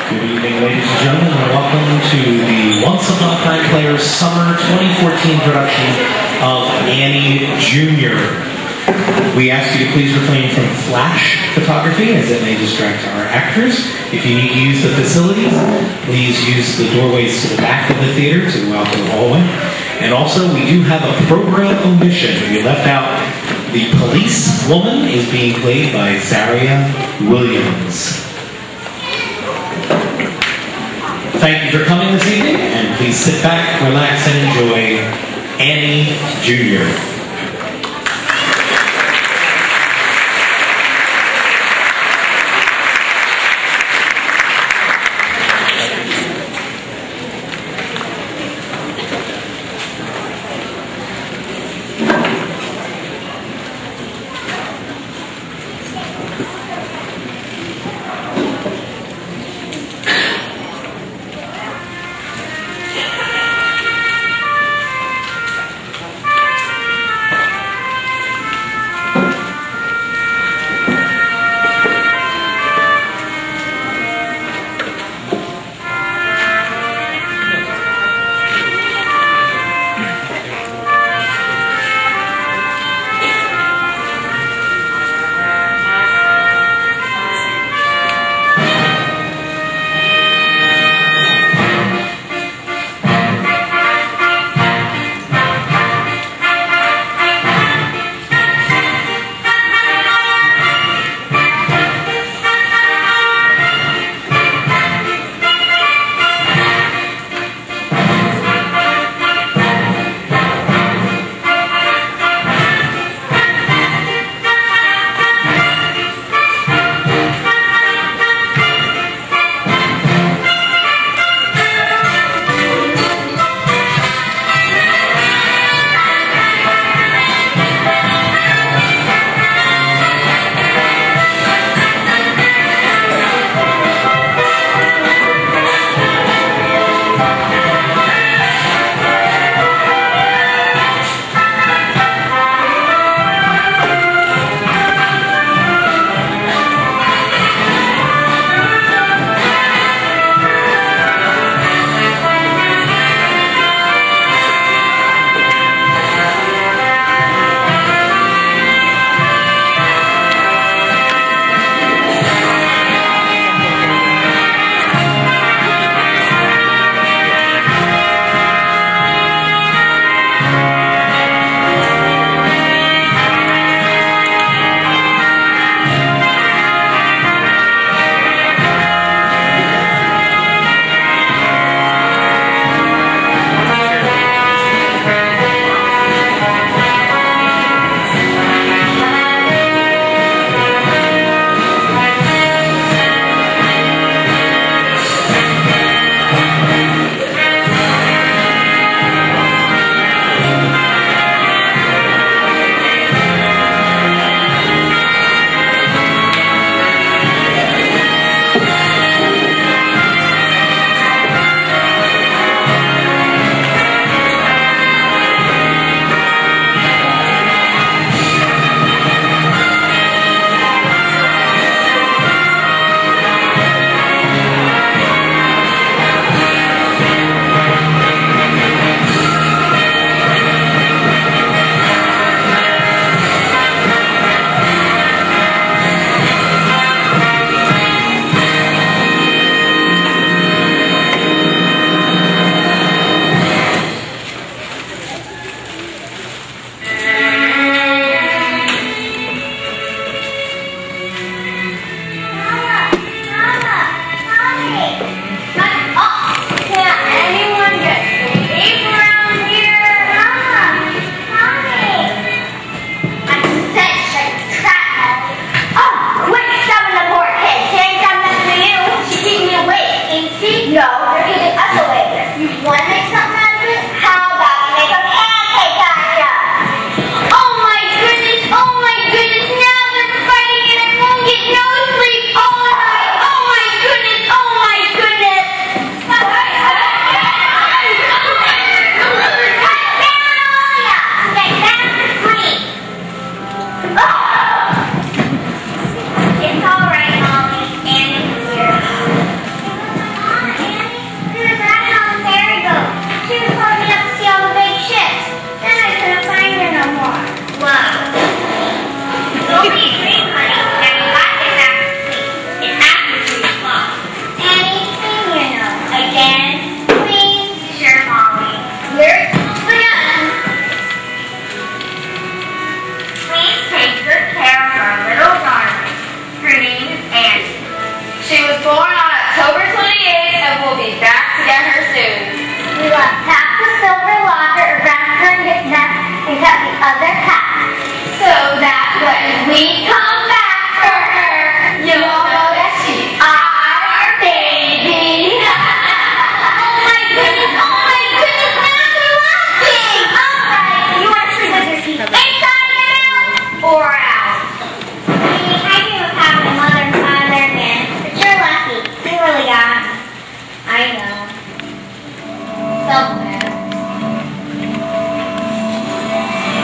Good evening, ladies and gentlemen, and welcome to the Once Upon a Time Players Summer 2014 production of Annie Jr. We ask you to please refrain from flash photography as it may distract our actors. If you need to use the facilities, please use the doorways to the back of the theater to go out to the hallway. And also, we do have a program omission. We left out the police woman is being played by Zaria Williams. Thank you for coming this evening, and please sit back, relax, and enjoy Annie Jr. and cut the other half. So that when we come back for her, you'll know that she's our baby. Oh my goodness, now they're laughing. Alright, you want to scissors inside out or out? I dream of having a mother and father again, but you're lucky. You really got me. I know. So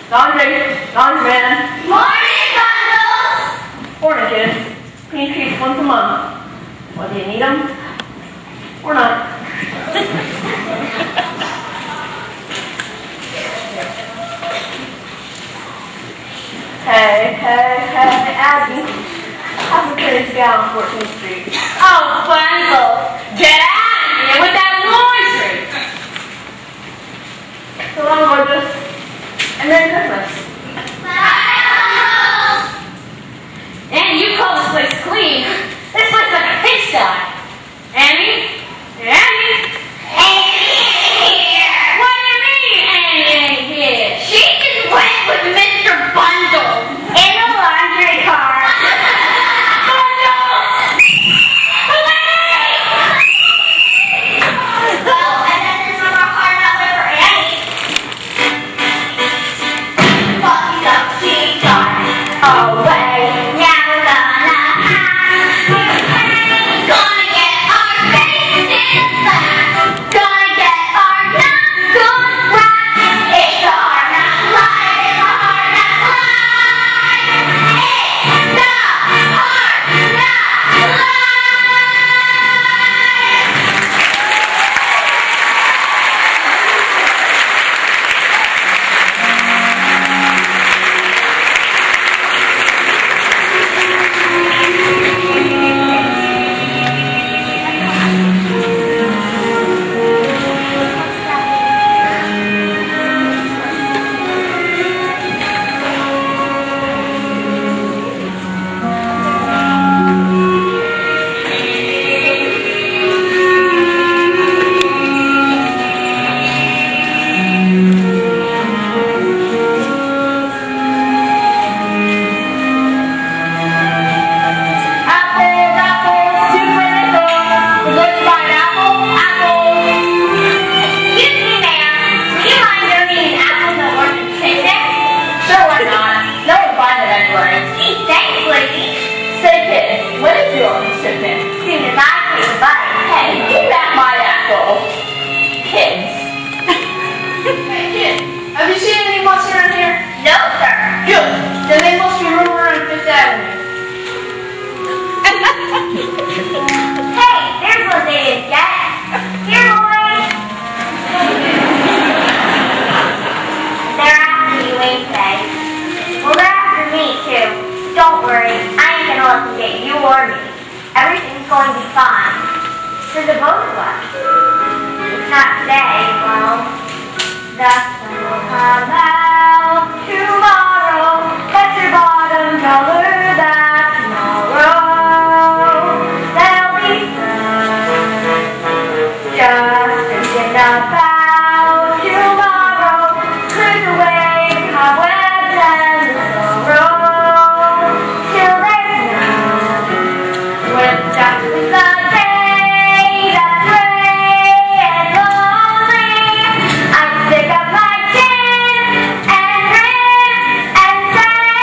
Laundry, man. Morning, bundles. Morning, kid. Clean sheets once a month. Well, do you need them? Or not? Hey, Abby. How's the place down on 14th Street? Oh, bundles. Get out of here with that laundry. So long, gorgeous. And Merry Christmas. And you call this place clean. This place is like a pigsty. Annie? Annie? Annie ain't here. What do you mean Annie ain't here? She just went with Mr. Bundle in the laundry car. Bundle! Please! Well, I bet there's no more hard out there for Annie. Fucking up, she got away. Now we're gonna get our faces back. Gonna get our not good back. It's a hard knock life. It's a hard knock life. It's the hard knock life. Have you seen any moths around here? No, sir. Good. Then they must be roaming around Fifth Avenue. Hey, there's what they did get. Here, boys. They're after you, ain't they? Well, they're after me, too. Don't worry. I ain't gonna let them get you or me. Everything's going to be fine. For the both of us. If not today, well, the sun will come out tomorrow. Bet your bottom dollar that tomorrow there'll be sun. Just thinking about tomorrow. Clears away cobwebs and sorrow. Till there's none. With just the day that's gray and lonely. I'm sick of my tin and grin and say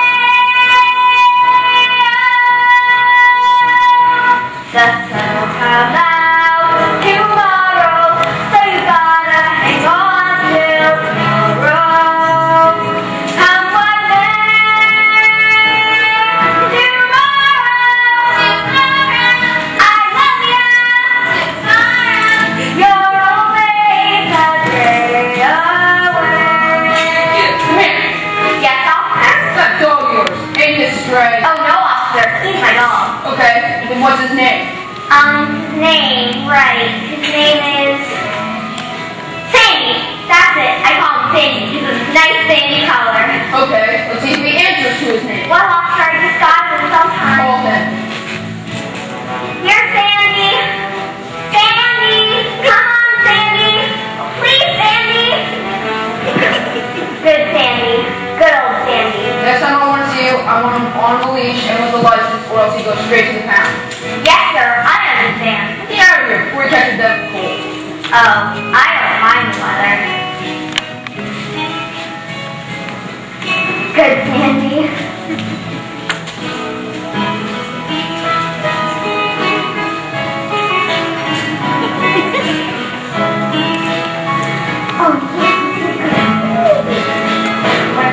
the sun will come out tomorrow, so you gotta hang on till tomorrow. Come what may, tomorrow, I love you, tomorrow, you're always a day away. Come here. Yes, officer? That dog of yours. Ain't this stray? Oh, no, officer. He's my dog. Okay. Then what's his name? His name, right. His name is Sandy. That's it. I call him Sandy. He's a nice sandy color. Okay. Let's see if he answers to his name. Well, officer, I just got him sometime. Call him. Here's Sandy. Sandy! Come on, Sandy! Please, Sandy! Good Sandy. Good old Sandy. Next time I want to see you, I want him on the leash and with the license, or else he goes straight to the pound. Yes, sir. I understand. Get out of here before he catches that cold. Oh, I don't mind the weather. Good Sandy. Oh, yes.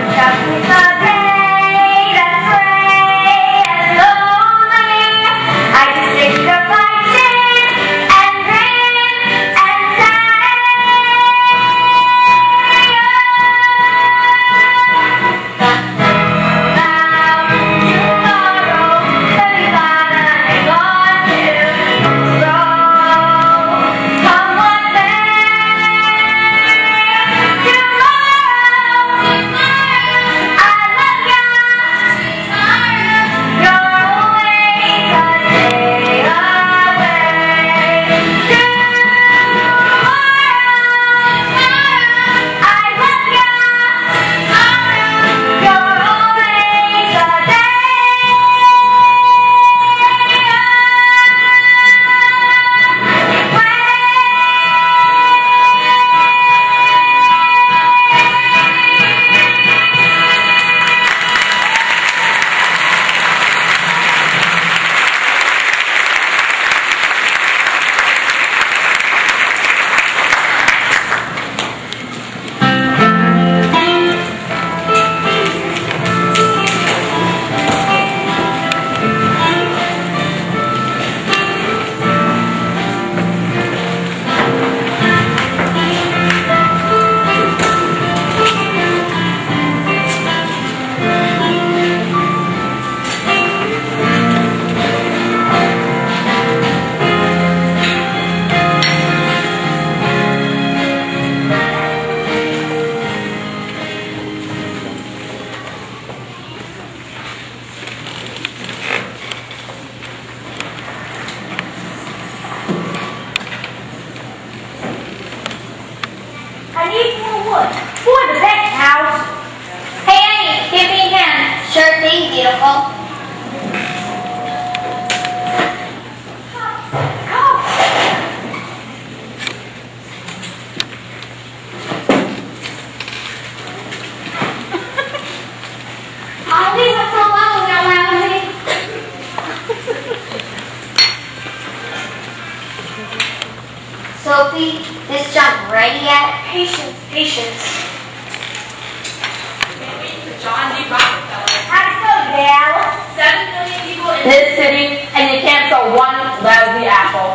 this city, and you can't sell one lousy apple.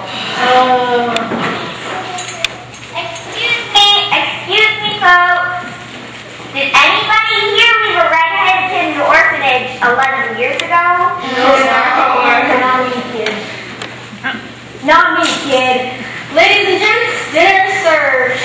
Excuse me, folks. Did anybody here leave a redhead kid in the orphanage 11 years ago? No. Not me, kid. Not me, kid. Ladies and gents, dinner served.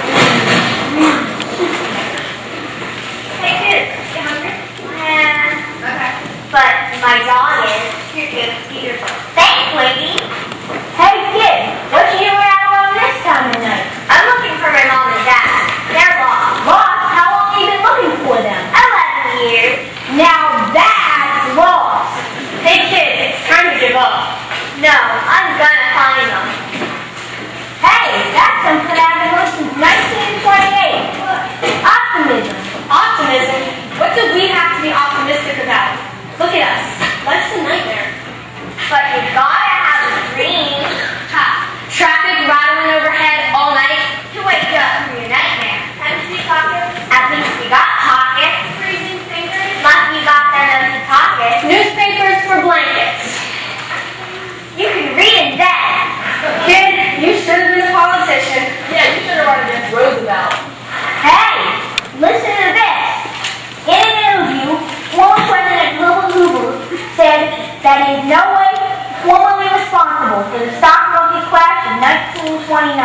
Hey, kid, you hungry? Yeah. Okay. But my dog is. You're good. Eat your food. Thanks, lady. Hey, kid, what you doing out alone this time of night? I'm looking for my mom and dad. They're lost. Lost? How long have you been looking for them? 11 years. Now that's lost. Hey, kid, it's time to give up. No, I'm gonna find them. Hey, that's something I've been doing since 1928. Optimism. Optimism? What do we have to be optimistic about? Look at us. Life's a nightmare. But you gotta have a dream. Traffic rattling overhead all night. To wake you up from your nightmare. Empty pockets. At least we got pockets. Freezing fingers. Lucky you got them empty pockets. Newspapers for blankets. You can read in bed. Kid, you should have been a politician. Yeah, you should have run against Roosevelt. Hey, listen to this. In an interview, former President Hoover said that he is no way formally responsible for the stock market crash of 1929.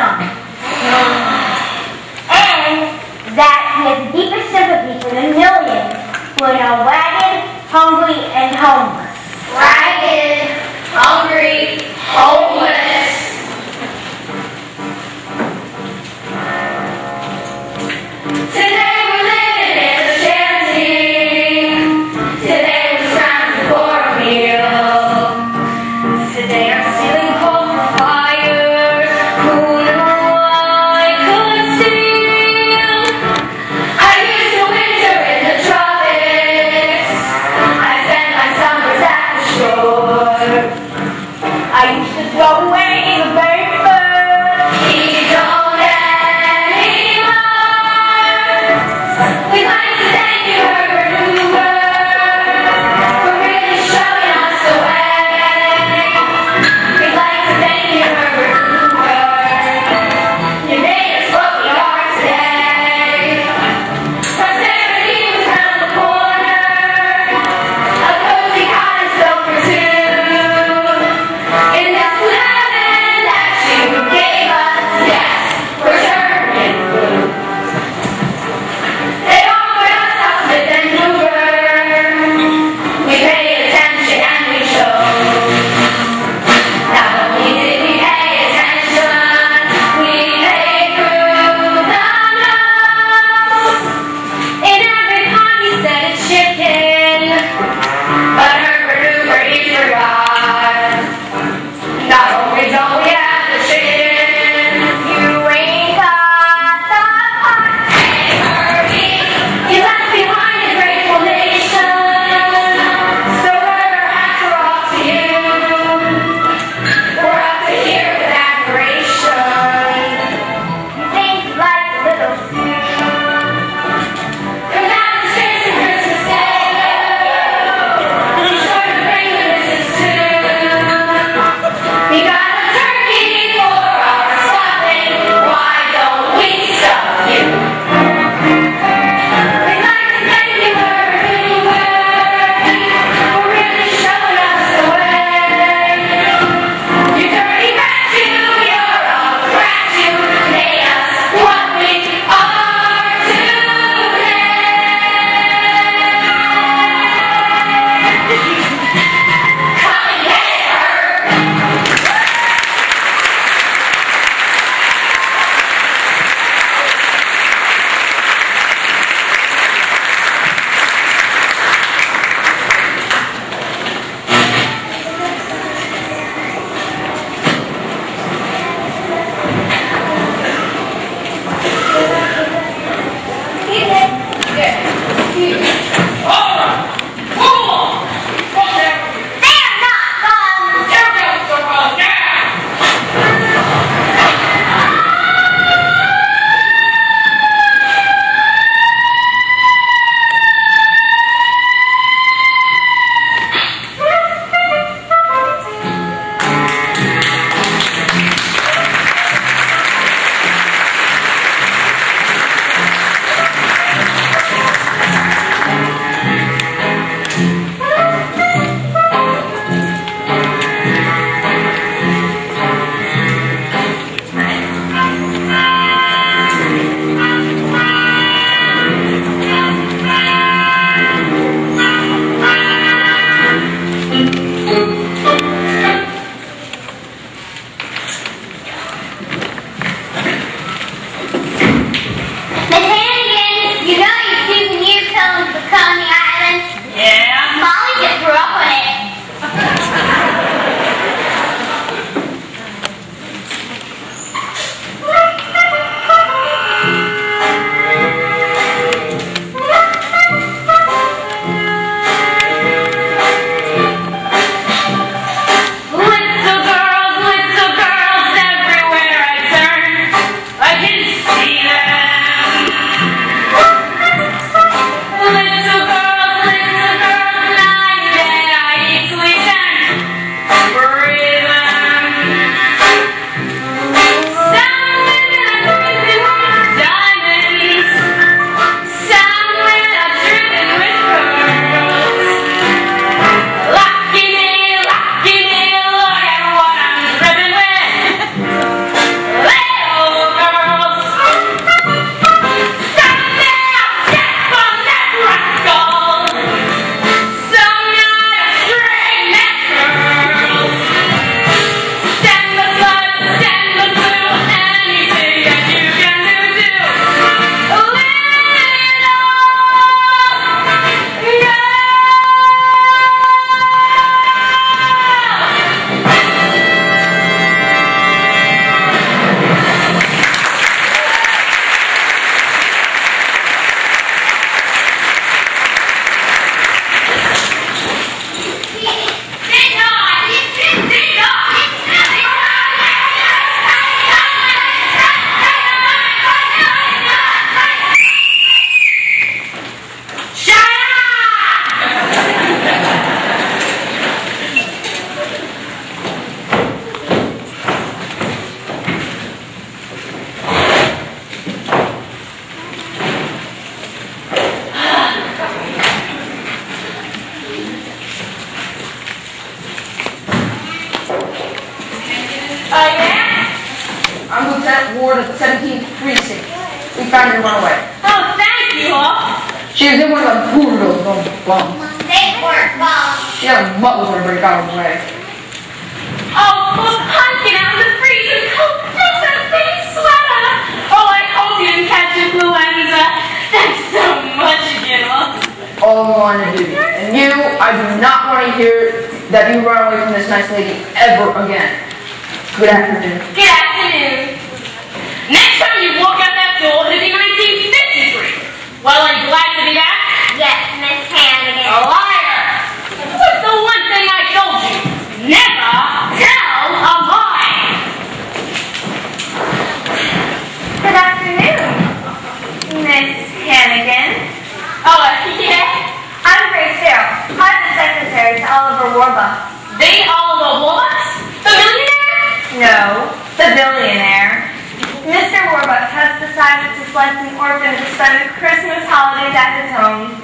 And that he has the deepest sympathy for the millions who are now ragged, hungry, and homeless. Ragged, hungry, homeless. Today we're living in a shanty. Today we're scrounging for a meal. Today I'm stealing coal for fires. Who knew I could steal? I used to winter Who are those bums? They weren't bums. Yeah, what was gonna break out of the way? Oh, full of pumpkin out in the freezing cold. That's a big sweater. Oh, I hope you didn't catch influenza. Thanks so much, Gil. All I want to do. And you, I do not want to hear that you run away from this nice lady ever again. Good afternoon. Good afternoon. Next time you walk out that door, it'll be 1953. Well, are you glad to be back? Yes, Miss Hannigan. A liar! What's the one thing I told you? Never tell a lie! Good afternoon, Miss Hannigan. Oh, yeah? I'm Grace Farrell. I'm the secretary to Oliver Warbucks. The Oliver Warbucks? The millionaire? No, the billionaire. Mr. Warbucks has decided to select an orphan to spend the Christmas holidays at his home.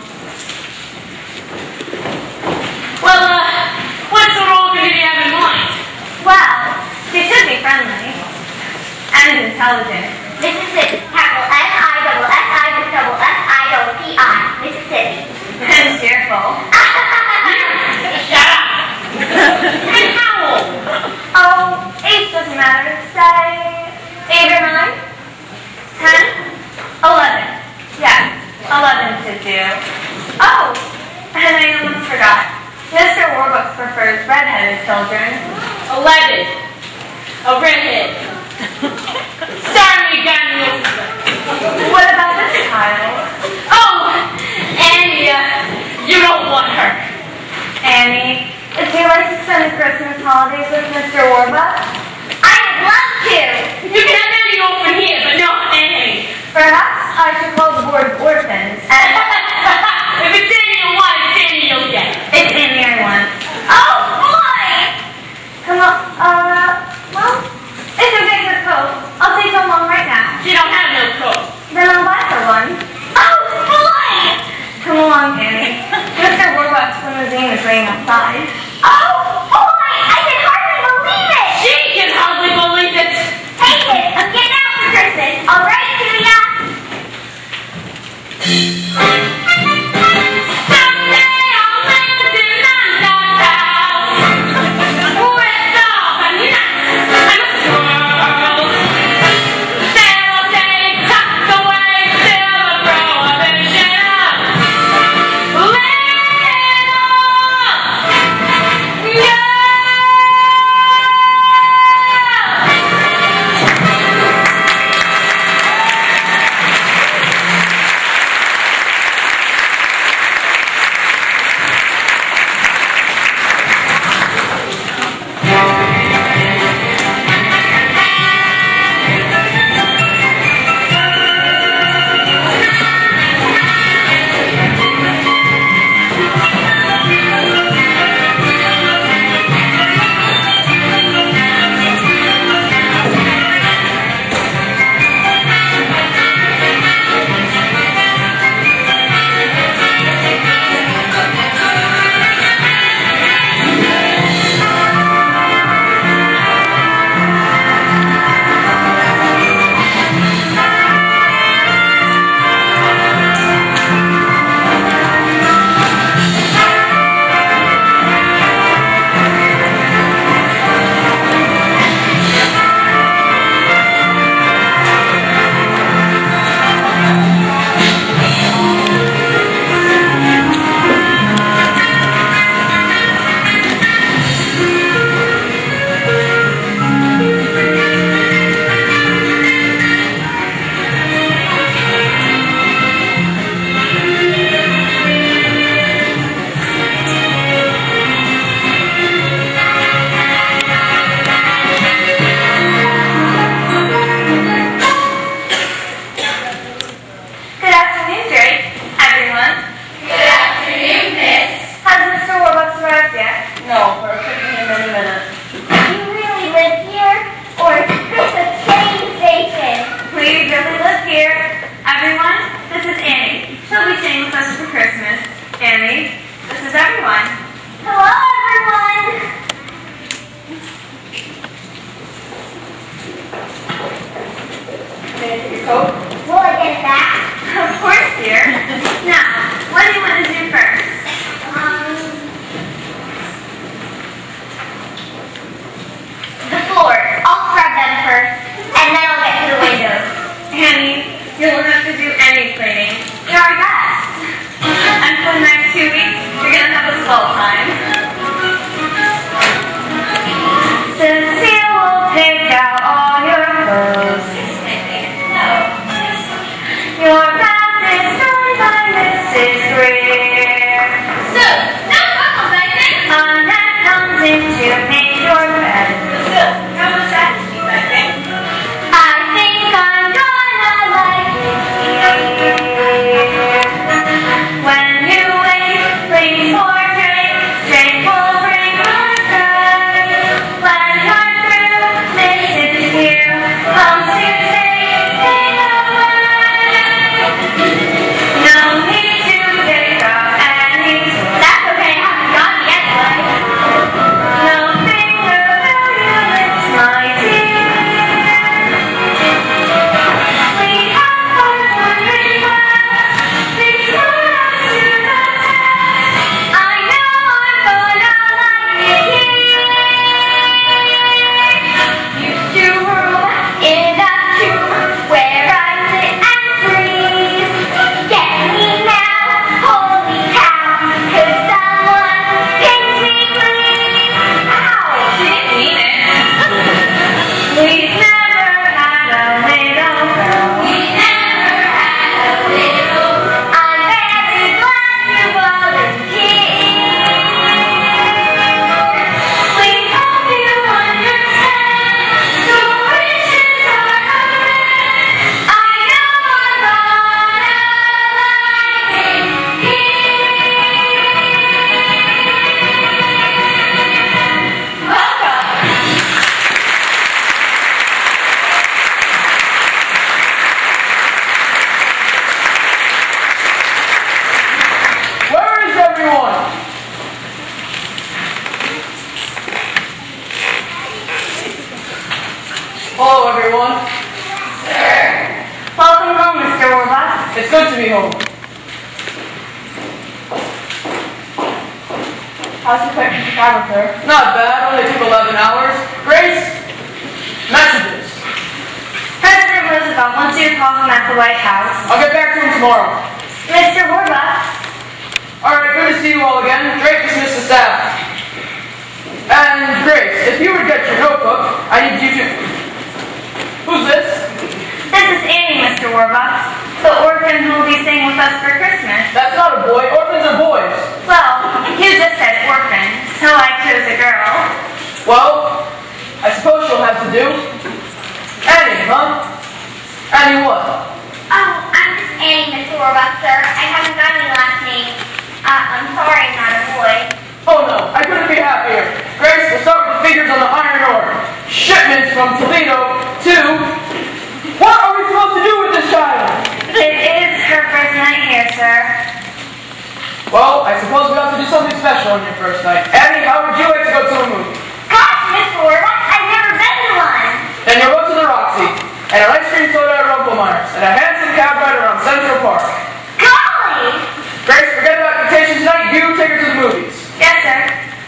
Well, what sort of orphan did you have in mind? Well, she should be friendly and intelligent. Mississippi, capital M-I-S-S-I-S-S-I-P-I, Mississippi. And cheerful. Shut up! And how old? Oh, age doesn't matter. Say 8 or 9? 10? 11. Yes, 11 should do. Oh, and I almost forgot. Mr. Warbucks prefers red-headed children. 11. A redhead. Sorry, Daniel. What about this child? Oh, Annie, you don't want her. Annie, would you like to spend the Christmas holidays with Mr. Warbucks? I would love to! You can have any orphan here, but not Annie. Perhaps I should call the board of orphans. If it's Annie you want, it's Annie you'll get. It's Annie I want. Oh, boy! Come on, well, it's okay for coat. I'll take them along right now. She don't have no coat. Then I'll buy her one. Oh, boy! Come along, Annie. Mr. Warbucks' limousine is waiting outside. Oh, boy! I can hardly believe it! She can hardly believe it. Hey, kids, I'm getting out for Christmas. All right, Julia? Someday I'll land in Nanda's house with all the nuts and the swirls. They'll take tucked away till the prohibition. Little How's your flight from Chicago, sir? Not bad. Only took 11 hours. Grace, messages. President Roosevelt wants you to call him at the White House. I'll get back to him tomorrow. Mr. Warbucks. Alright, good to see you all again. Drake dismissed the staff. And Grace, if you would get your notebook, I need you to... Who's this? This is Annie, Mr. Warbucks, the orphan who will be staying with us for Christmas. That's not a boy. Orphans are boys. Well, you just said orphan, so I chose a girl. Well, I suppose she'll have to do. Annie, huh? Annie what? Oh, I'm just Annie, Mr. Warbucks, sir. I haven't got any last name. I'm sorry I'm not a boy. Oh no, I couldn't be happier. Grace, we'll start with the figures on the iron ore. Shipments from Toledo to... What are we supposed to do with this child? It is her first night here, sir. Well, I suppose we have to do something special on your first night. Annie, how would you like to go to a movie? Gosh, Mr. Warbucks, I've never been to one. Then you'll go to the Roxy, and an ice cream soda at Rumpelmeyer's, and a handsome cab ride around Central Park. Golly! Grace, forget about vacation tonight. You take her to the movies. Yes, sir.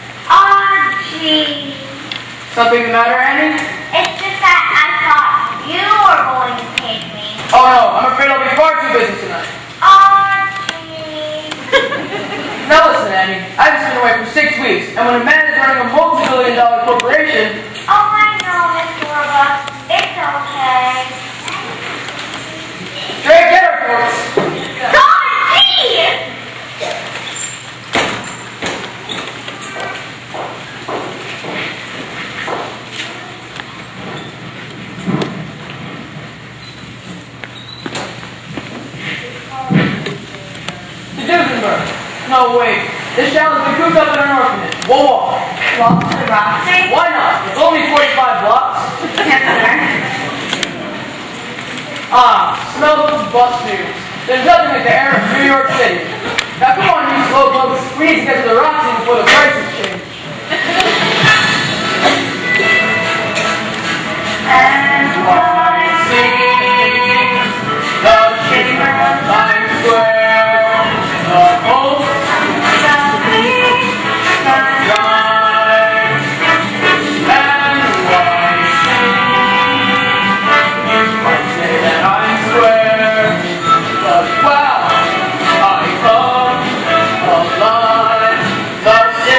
Gee. Something the matter, Annie? It's just that I thought you were going to take me. Oh no, I'm afraid I'll be far too busy tonight. Gee. Now listen, Annie, I've just been away for 6 weeks, and when a man is running a multi-billion-dollar corporation... Oh, I know, Mr. Warbucks. It's okay. Drake, get her, folks. Gee! To Duesenberg. No, wait. This child has been cooped up in an orphanage. We'll walk. Walk to the Roxy? Why not? It's only 45 blocks. Yes, sir. Ah, smell those bus fumes. There's nothing like the air of New York City. Now come on, you slowpokes. We need to get to the Roxy before the prices change. And I see the shimmer of Times Square, the hope the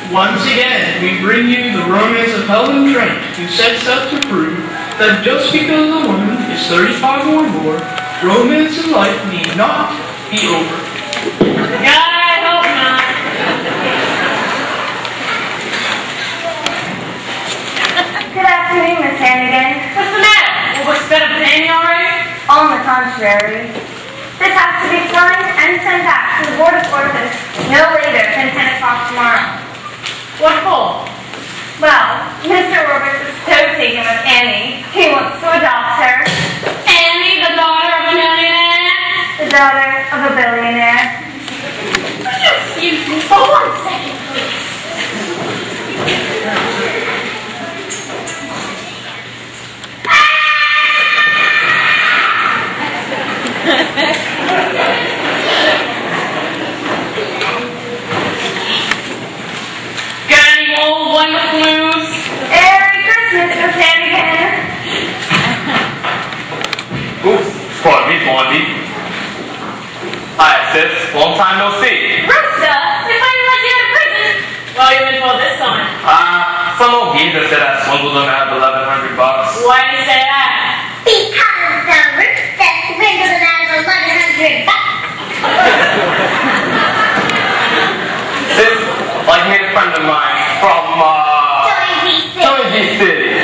Once again, we bring you the romance of Helen Trent, who sets out to prove that just because a woman is 35 or more, romance in life need not be over. God, I hope not. Good afternoon, Miss Hannigan. What's the matter? Well, we're spent a penny already? On the contrary, this has to be signed and sent back to the Board of Orphans no later than 10 o'clock tomorrow. What for? Well, Mr. Roberts is so taken with Annie, he wants to adopt her. Annie, the daughter of a millionaire? The daughter of a billionaire. Would you excuse me for 1 second, please? Got any more wonderful news? Merry Christmas, Miss Hannigan. Oops, Blondie. Hi, sis. Long time no see. Rooster, they finally let you out of prison. Well, you in for this time. Some old geezer said I swindled him out of $1,100. Why do you say that? Because the rooster swindled him out of $1,100. Sis, like me, a friend of mine from, Joey City.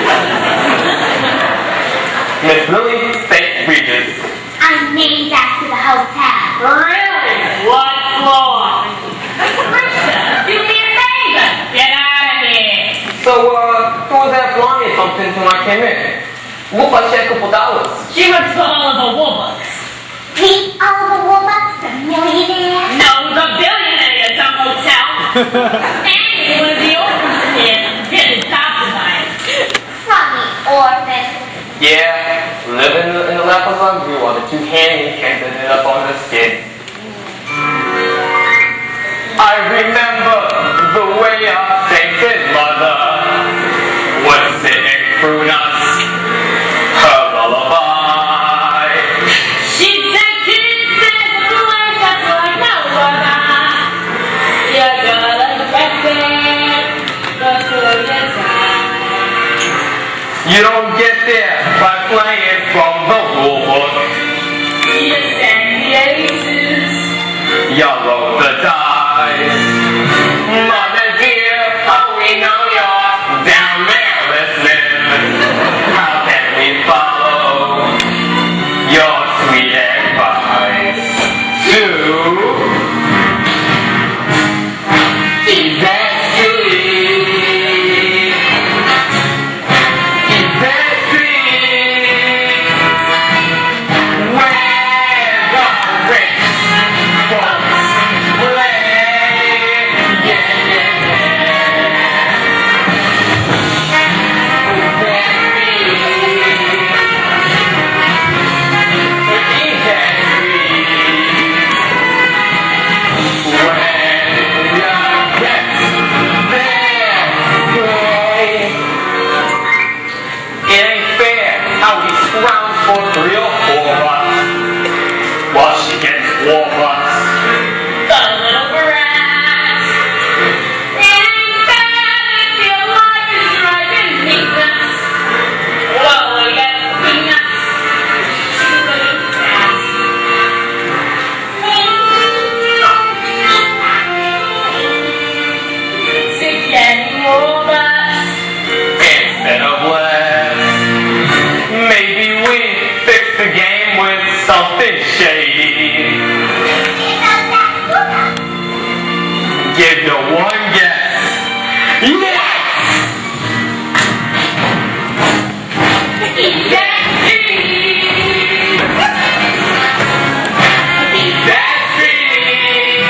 Miss Lily St. Regis. I'm named after the hotel. Really? What floor? Rooster, do me a favor. Get out of here. So, who was that Blondie or something when I came in? Looked like she had a couple dollars. She works for Oliver Warbucks. The Oliver Warbucks, the millionaire. No, the billionaire at some hotel. And one of the orphans here get adopted by it. From the orphan. Yeah, living in the lap of luxury while the two handies ended up on the skin. I remember the way our sainted mother would sit and croon us her lullaby. She said kisses a place that's like no other. You gotta get there before you die. You don't get there by playing from the rule book. You send the aces. You roll the dice. Mother dear, oh we know you're down there listening. How can we follow your sweet advice? Is that sweet? Is that sweet? Where the rich folks play? Yeah, yeah, it ain't fair how we scrounge for 3 or 4 bucks while she gets 4 bucks. The little brat. It ain't bad if your life is driving me nuts. Well, we get peanuts. She's a little fat. To get more bucks. Instead of less, maybe we fix the game with something shady. Give you one guess. Yes! Is that sweet? Is that sweet?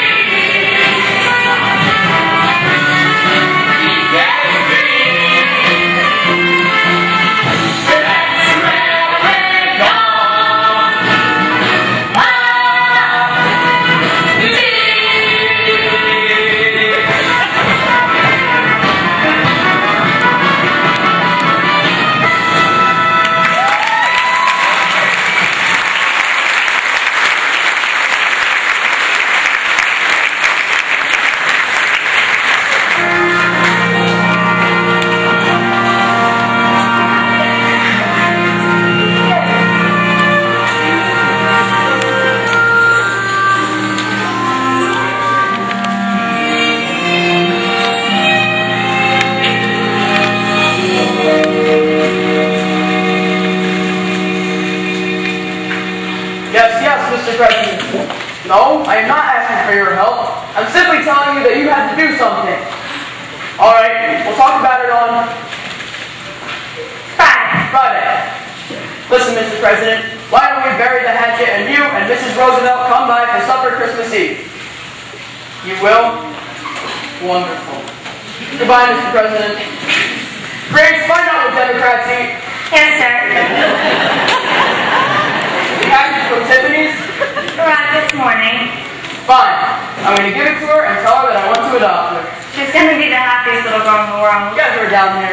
Is that sweet? I am not asking for your help. I'm simply telling you that you have to do something. Alright, we'll talk about it on Friday. Listen, Mr. President, why don't we bury the hatchet and you and Mrs. Roosevelt come by for supper Christmas Eve? You will? Wonderful. Goodbye, Mr. President. Grace, find out what Democrats eat. Yes, sir. You happy from Tiffany's? Arrived this morning. Fine. I'm going to give it to her and tell her that I want to adopt her. She's going to be the happiest little girl in the world. You guys are down here.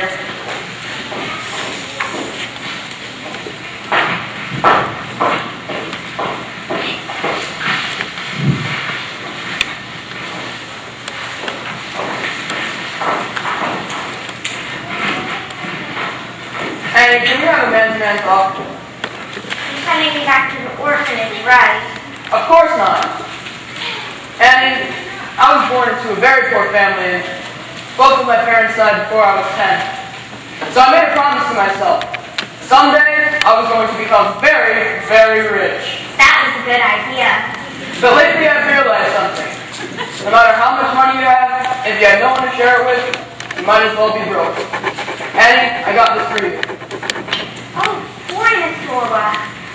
Hey, can we have a man-to-man talk? You're sending me back to the orphanage, right? Of course not. And I was born into a very poor family, and both of my parents died before I was 10. So I made a promise to myself. Someday, I was going to become very, very rich. That was a good idea. But lately I've realized something. No matter how much money you have, if you have no one to share it with, you might as well be broke. Annie, I got this for you. Oh, boy, Miss Laura.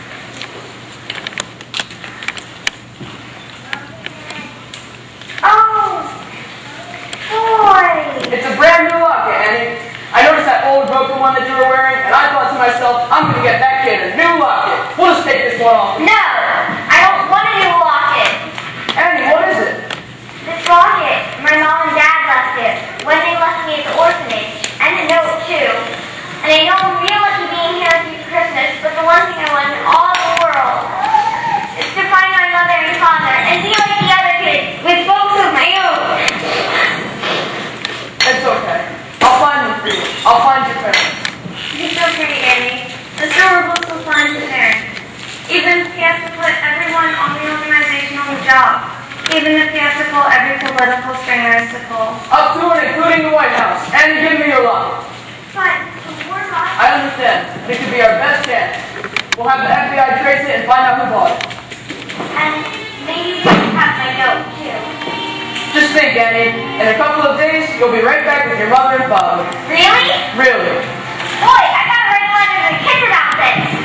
Oh, boy. It's a brand new locket, Annie. I noticed that old broken one that you were wearing, and I thought to myself, I'm going to get that kid a new locket. We'll just take this one off. No, I don't want a new locket. Annie, what is it? This locket, my mom and dad left it when they left me at the orphanage, and a note too. And I know I'm real lucky being here with you for Christmas, but the one thing I want in all the world is to find my mother and father and be like the other kids with folks of my own. It's okay. I'll find them for you. I'll find your parents. You're so pretty, Annie. Mr. Orville will find your parents. Even if he has to put everyone on the organization on the job. Even if he has to pull every political string there is to pull. Up to and including the White House. And give me your locket. Fine. We're not. I understand. It could be our best chance. We'll have the FBI trace it and find out who bought it. And maybe we can have my note, too. Just think, Annie. In a couple of days, you'll be right back with your mother and father. Really? Really. Boy, I gotta write a letter to the kids about this.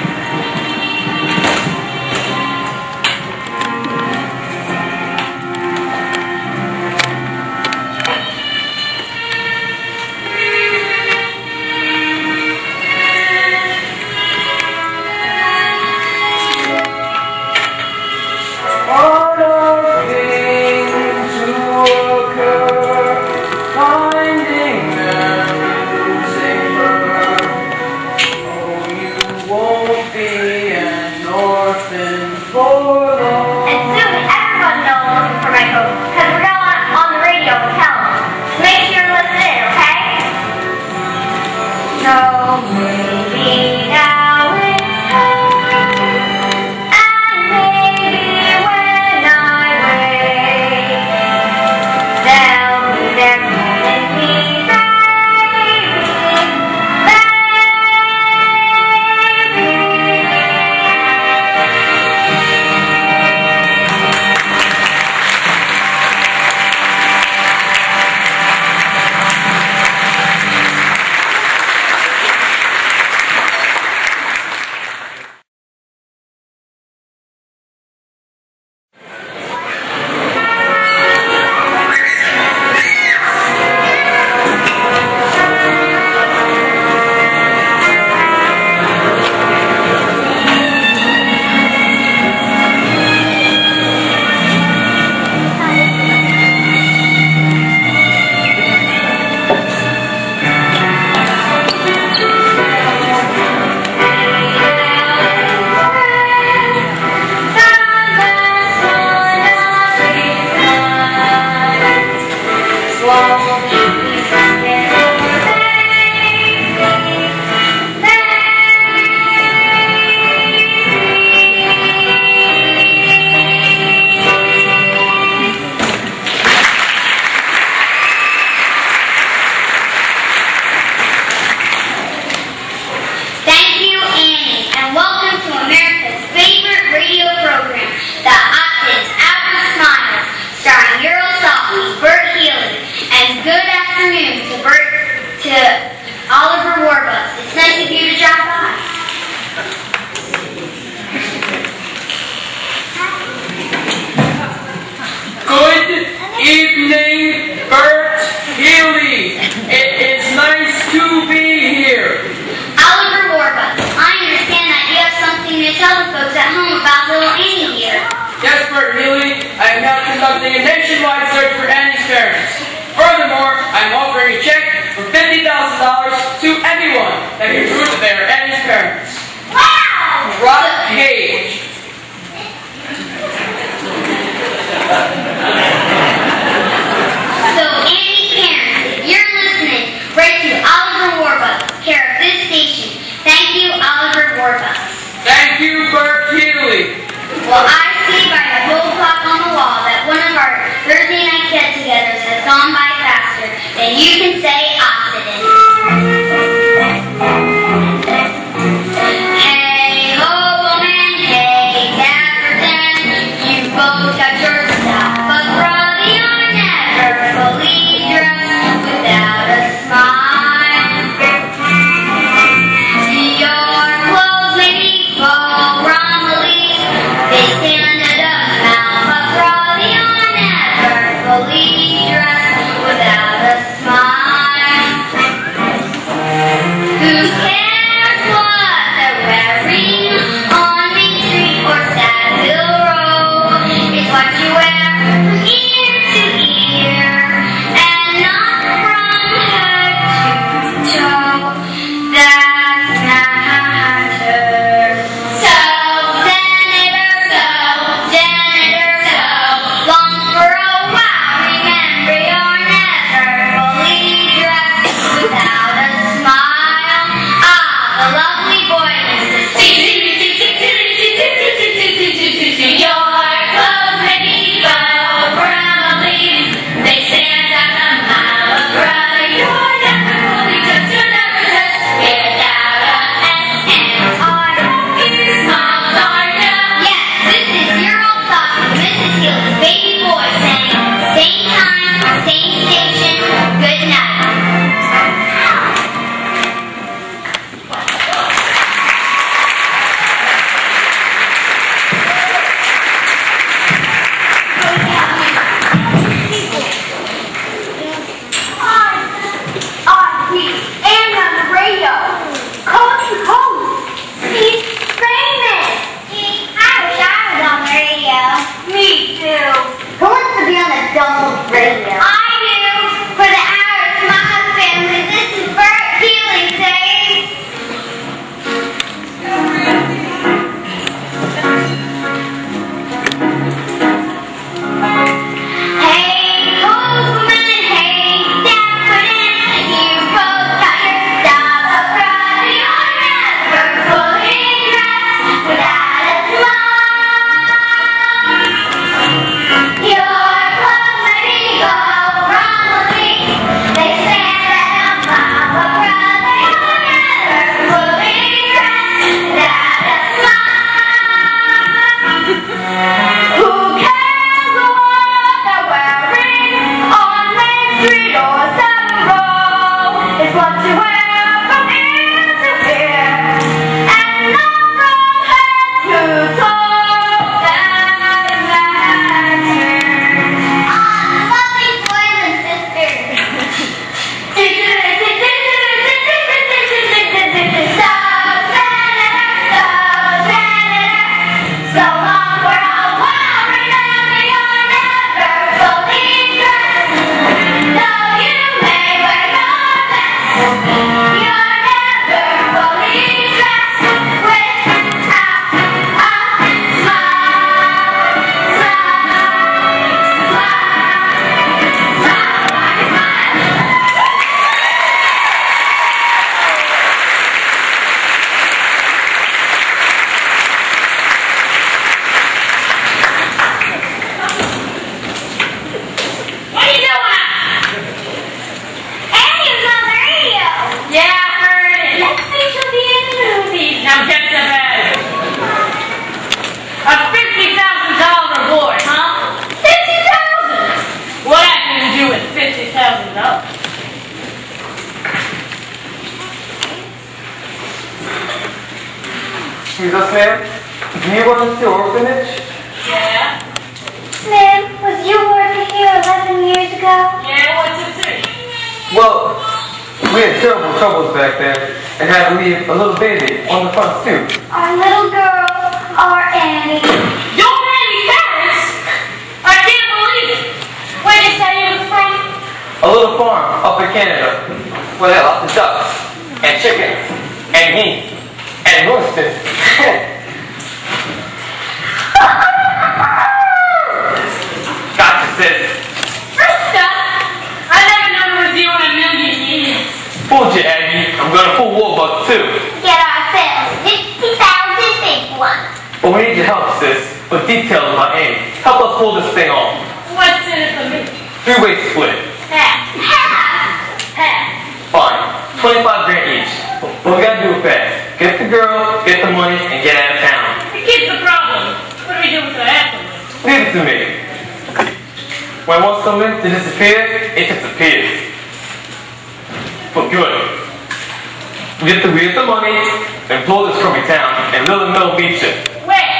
that he rooted there and his parents. Wow! Robert Page. So, Annie's parents, if you're listening, write to Oliver Warbus, care of this station. Thank you, Oliver Warbus. Thank you, Bert Healy. Well, I see by the whole clock on the wall that one of our Thursday night get-togethers has gone by faster than you can say oxidant. Hey, ho, woman, hey, Dapperton, you both got your stuff, but probably you'll never fully dressed without a smile. Your clothes may be full, rumbly, they stand at a mouth, but probably you'll never fully dressed without a smile. Who cares what they're wearing on Main Street or Saville Row? It's what you wear from ear to ear and not from head to toe that matters. So, Senator, so, janitor, so, long for a while, remember you're never fully dressed without a smile. Ah, the lovely boy, Mrs. Your clothes may be full, probably they stand at a mile, but brother, you're never fully dressed, you're never dressed without a S-M-R. You smile, Georgia. Yes, this is your old song, Mrs. Healy's baby boy saying, same time, same station, good night. And on the radio, Coach Coach, he's famous. I wish I was on the radio. Me too. Who wants to be on the double radio? I do. For the hours, my family. This is Bert Healy saying. Hey, woman, hey, Dapperton, you both got your stuff, but brother, you're never fully dressed without a smile. Your clothes may be gold, rumbly, they stand at a mile, but brother, you're never fully dressed without a smile. Who cares what they're wearing on Main Street or Savile Row? It's what you wear from ear to ear and not from head to toe that matters. Lovely boys and sisters. So, Senator, so long for a while, remember you're never fully dressed. Though you may wear your best, you're never fully dressed without a What are you doing? Annie's on the radio. Yeah, I heard it. Next week she'll be in the movies. Now get to bed. A $50,000 reward, huh? 50,000. What I can do with $50,000? Excuse us, ma'am. Do you work at the orphanage? Yeah. Ma'am, was you working here 11 years ago? Yeah, what's it say? Well, we had terrible troubles back there and had to leave a little baby on the front stoop. Our little girl, our Annie. Your Annie's parents? I can't believe it. Where did you say you was from? A little farm up in Canada where they have lots of ducks and chickens and me, and roasted. Gotcha, sis. Krista, I never known it was you in a million years. Fooled you, Aggie. I'm gonna fool Warbuck too. Get ourselves 50,000 big ones. But we need your help, sis. For details of our aim. Help us pull this thing off. What's in it for me? 3-way split. Half. Fine. 25 grand each. But we gotta do it fast. Get the girl, get the money, and get out of town. The kid's the problem. What do we do with the afterwards? Leave it to me. When I want something to disappear, it disappears. For good. We get the money, and blow this crummy town, and Little Mill meets you. Where?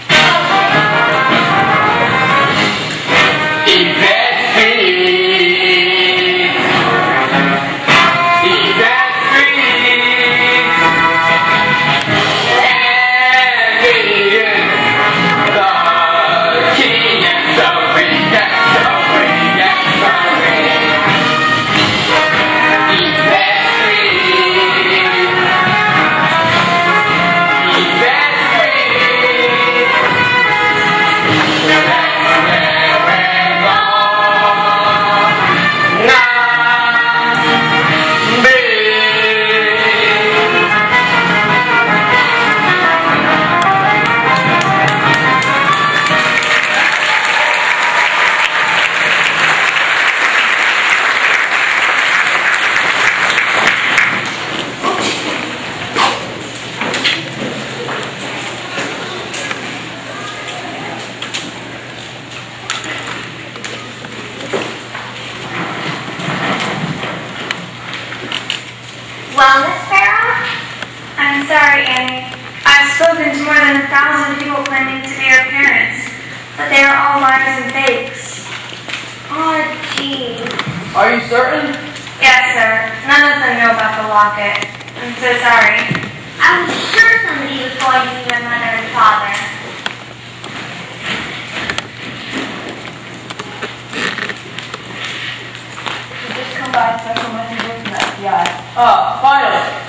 Well, Miss Farrell? I'm sorry, Annie. I've spoken to more than 1,000 people claiming to be your parents, but they are all lies and fakes. Oh, gee. Are you certain? Yes, sir. None of them know about the locket. I'm so sorry. I was sure somebody was going to be my mother and father. Just come by special messengers from the FBI. Ah, finally.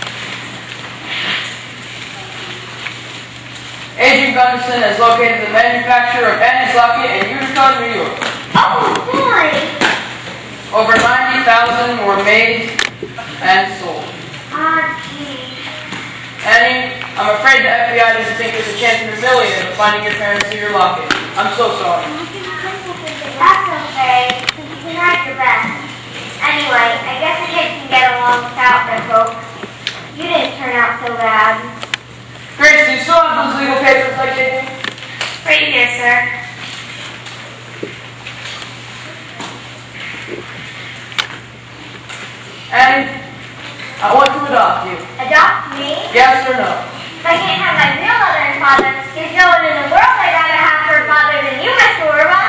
Agent Gunderson has located the manufacturer of Annie's locket in Utica, New York. Oh, boy. Over 90,000 were made and sold. Oh, gee. Annie, I'm afraid the FBI doesn't think there's a chance in a million of finding your parents through your locket. I'm so sorry. That's okay. You tried your best. Anyway, I guess the kids can get along without their folks. You didn't turn out so bad. Grace, do you still have those legal papers I gave you? Right here, sir. Annie, I want to adopt you. Adopt me? Yes or no? If I can't have my real mother and father, there's no one in the world I'd rather have for a father than you, Mr. Orba.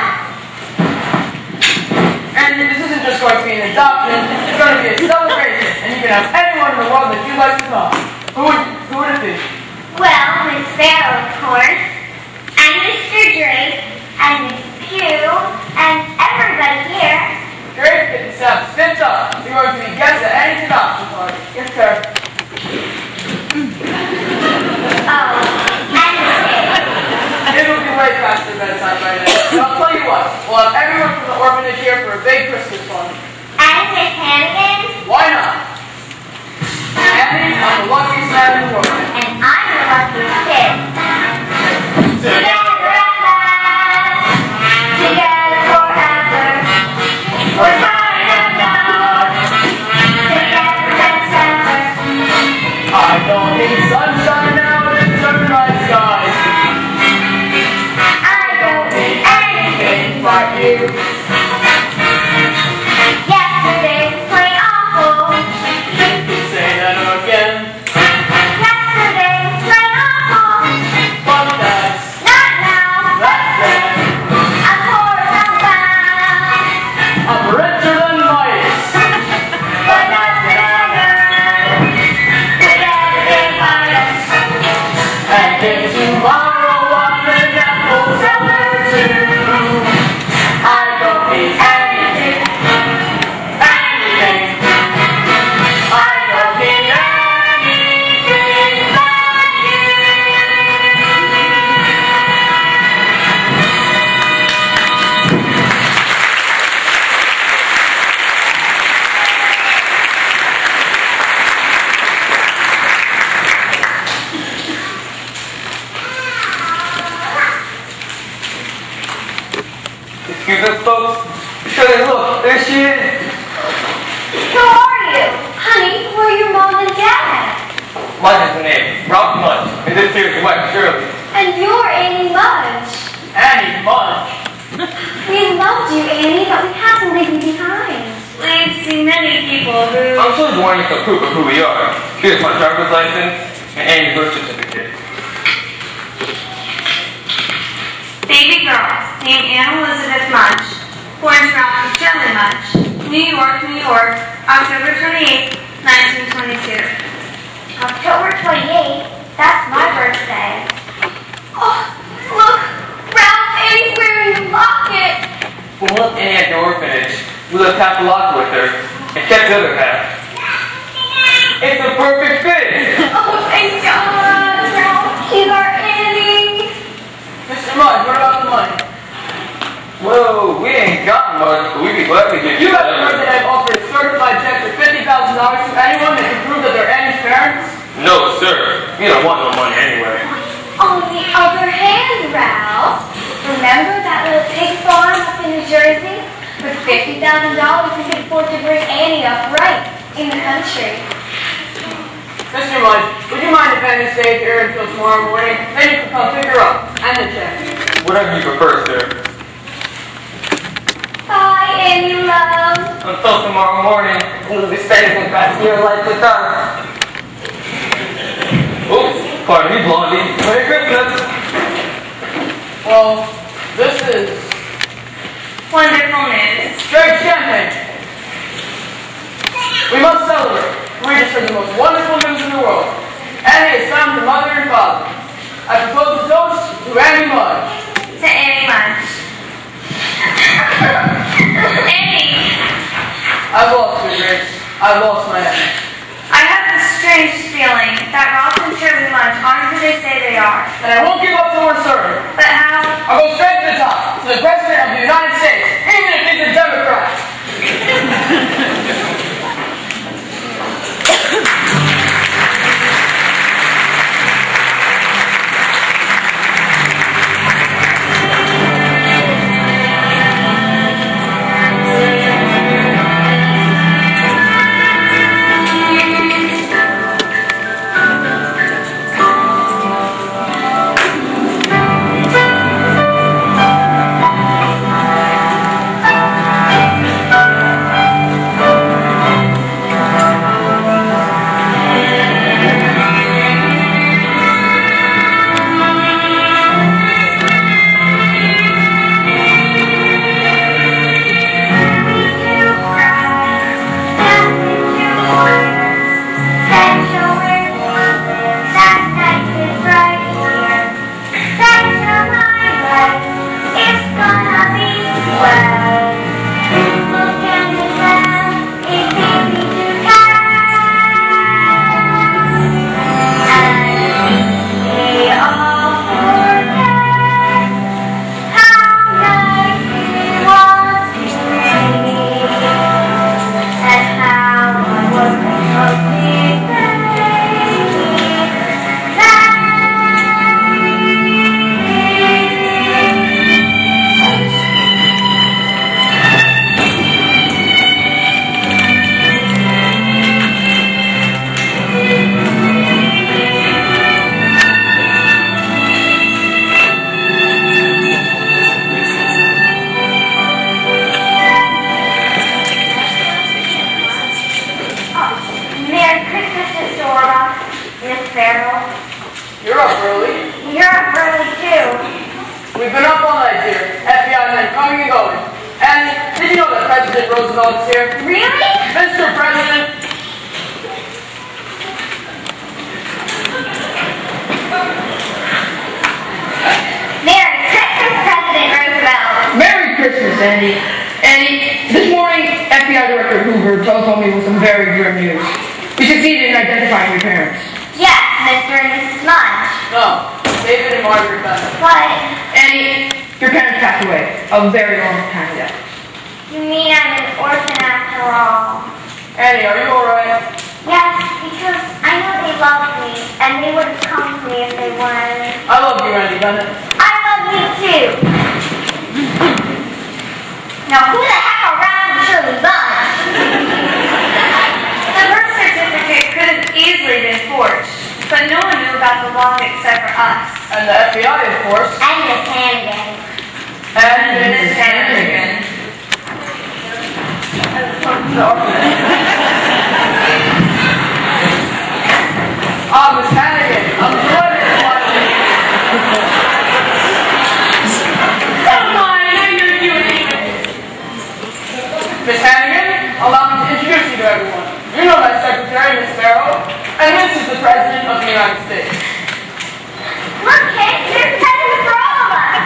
And this isn't just going to be an adoption, it's going to be a celebration, and you can have anyone in the world that you'd like to come. Who would it be? Well, Miss Farrell, of course, and Mr. Drake, and Miss Pugh, and everybody here. Great, get this out. Stitch up. You're going to be guests at Annie's adoption party. Yes, sir. Oh, and Miss Pigg. It'll be way past their bedtime by now. But I'll tell you what, we'll have everyone from the orphanage here for a big Christmas fun. And Miss Hannigan. Why not? Annie, I'm the luckiest man in the world. And I'm the luckiest kid. Together at last, together forever. We're fine and love, together forever. I don't need sunshine now to turn my skies. I don't need anything But you, Yesterday was plain awful. say that again. Yesterday she is. Who are you? Honey, who are your mom and dad? Mudge is the name. Ralph Mudge. And this here is wife, Shirley. And you're Annie Mudge. Annie Mudge. We loved you, Annie, but we had to leave you behind. We've seen many people who... I'm sure wanting some proof of who we are. Here's my driver's license and Annie's birth certificate. Baby girl named Anne Elizabeth Mudge, born to Ralph and Shirley Mudge, New York, New York, October 28, 1922. October 28th, that's my birthday. Oh, look, Ralph, Annie's wearing a locket. We left Annie at the orphanage. We left half the locker with her and kept the other half. It's a perfect fit! Oh, thank God, Ralph, she's our Annie. Mr. Mudge, what about the money? Whoa, we ain't got much, but we'd be glad to give You you have heard that I've offered a certified check for $50,000 to anyone that can prove that they're Annie's parents? No, sir. We don't want no money anyway. On the other hand, Ralph, remember that little pig farm up in New Jersey? For $50,000, we could afford to bring Annie up right in the country. Mr. Mudge, would you mind if Annie stayed here until tomorrow morning? Then you can come pick her up and the check. Whatever you prefer, sir. Bye, Annie, love. Until tomorrow morning, we'll be spending the rest of your life with us. Oops, pardon me, Blondie. Merry Christmas. Well, this is Wonderful news. straight champagne. We must celebrate. We just heard the most wonderful news in the world. Annie has found her mother and father. I propose a toast to Annie Mudge. To Annie Mudge. Annie, I've lost her, Grace. I've lost my Annie. I have this strange feeling that Ralph and Shirley Mudge aren't who they say they are. And I won't give up till we're certain. But how? I'll go straight to the top, to the President of the United States, even if he's a Democrat. You're up early. You're up early, too. We've been up all night here. FBI men coming and going. And did you know that President Roosevelt is here? Really? Mr. President. Merry Christmas, President Roosevelt. Merry Christmas, Andy. Andy, this morning, FBI Director Hoover told me with some very grim news. We succeeded in identifying your parents. Yes, Mr. and Mrs. Mudge. No, David and Margaret Bennett. But Andy, your parents passed away a very long time ago. you mean I'm an orphan after all? Annie, are you alright? Yes, because I know they love me, and they would have come to me if they weren't. I love you, Andy Bennett. I love you too. Now who the heck are Ralph and Shirley Frozen bunch. The birth certificate could have easily been forged, but no one knew about the law except for us. And the FBI, of course. And Miss Hannigan. And Miss Hannigan. Miss Hannigan, I'm delighted to watch you. Come on, I know you're doing it. Miss Hannigan, allow me to introduce you to everyone. You know my secretary, Miss Farrow, and this is the President of the United States. Look, kids, there's a present for all of us.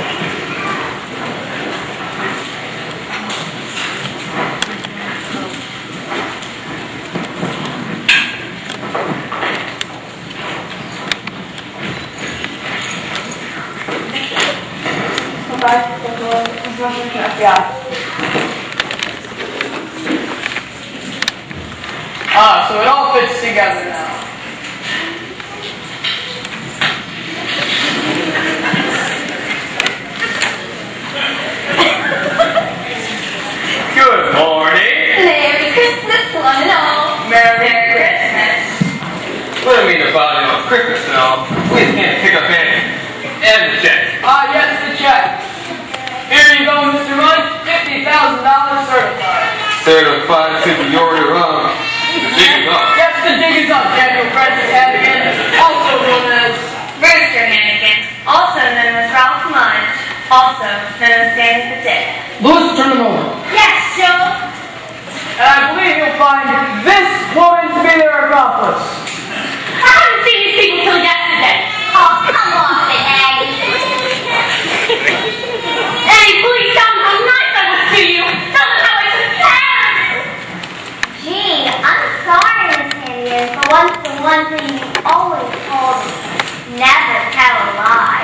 So it all fits together now. Good morning. Merry Christmas, one and all. Merry Christmas. What do you mean about it on Christmas and all? We just can't pick up any. And the check. Yes, the check. Here you go, Mr. Munch. $50,000 certified. Certified to the order of the jig is up. Yes, the jig is up, Daniel Francis Hannigan, also known as Brewster Hannigan, also known as Ralph Munch, also known as Danny Petit. Louis, turn them over. Yes, Joe. And I believe you'll find this woman to be their accomplice. I haven't seen these people till yesterday. Oh, come off it, Aggie. Eddie, please tell me how nice I was to you. Tell me how I took care. Gee, I'm sorry, Miss Hannigan, for the one thing you always told me. Never tell a lie.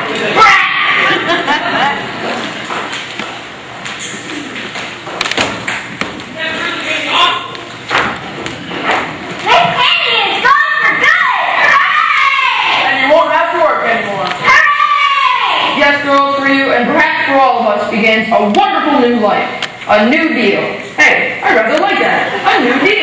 Miss Hannigan's gone for good! Hooray! And you won't have to work anymore. Hooray! Yes, girls, for you, and perhaps for all of us, begins a wonderful new life. A new deal. Hey, I rather like that. A new deal.